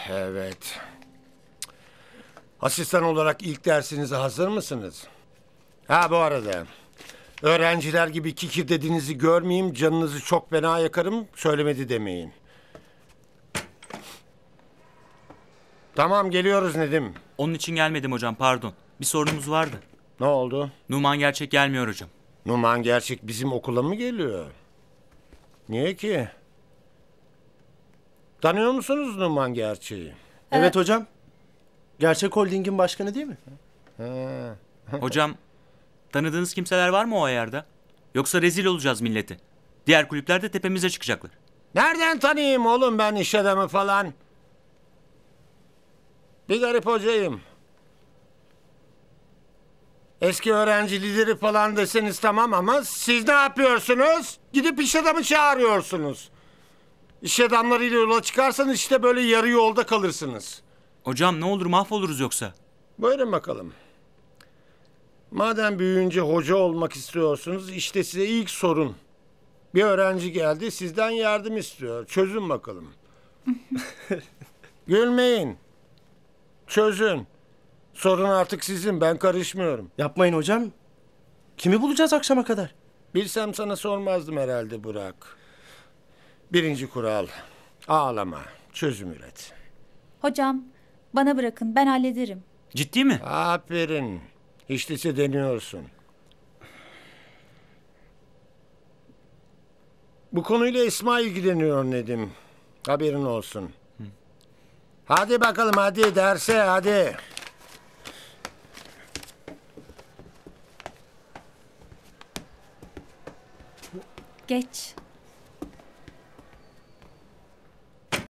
Evet. Asistan olarak ilk dersinize hazır mısınız? Ha bu arada. Öğrenciler gibi kikir dediğinizi görmeyeyim, canınızı çok fena yakarım, söylemedi demeyin. Tamam geliyoruz Nedim. Onun için gelmedim hocam, pardon. Bir sorunumuz vardı. Ne oldu? Numan Gerçek gelmiyor hocam. Numan Gerçek bizim okula mı geliyor? Niye ki? Tanıyor musunuz Numan Gerçek'i? Evet hocam. Gerçek Holding'in başkanı değil mi? Hocam, tanıdığınız kimseler var mı o ayarda? Yoksa rezil olacağız milleti. Diğer kulüpler de tepemize çıkacaklar. Nereden tanıyayım oğlum ben iş adamı falan? Bir garip hocayım. Eski öğrenci lideri falan deseniz tamam ama siz ne yapıyorsunuz? Gidip iş adamı çağırıyorsunuz. İş adamlarıyla yola çıkarsanız işte böyle yarı yolda kalırsınız. Hocam ne olur mahvoluruz yoksa. Buyurun bakalım. Madem büyüyünce hoca olmak istiyorsunuz işte size ilk sorun. Bir öğrenci geldi sizden yardım istiyor. Çözün bakalım. Gülmeyin. Çözün. Sorun artık sizin, ben karışmıyorum. Yapmayın hocam. Kimi bulacağız akşama kadar? Bilsem sana sormazdım herhalde Burak. Birinci kural, ağlama, çözüm üret. Hocam, bana bırakın, ben hallederim. Ciddi mi? Aferin, hiç değilse deniyorsun. Bu konuyla Esma ilgileniyor Nedim. Haberin olsun. Hadi bakalım, hadi derse, hadi. Geç.